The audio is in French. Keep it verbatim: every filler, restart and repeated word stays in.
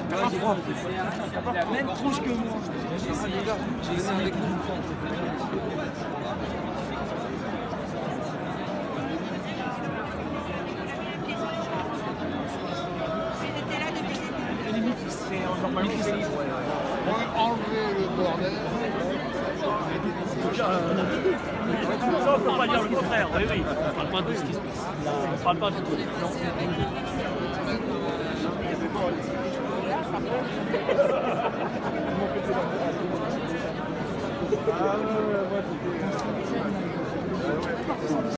T'as pas froid. T'as la même tronche que moi. J'ai laissé avec nous. Normalement, c'est On va enlever le bordel. Ça, on ne peut pas dire le contraire. Oui, oui. On ne parle pas de ce qui se passe. On ne parle pas de tout. Ah ouais, ouais, ouais.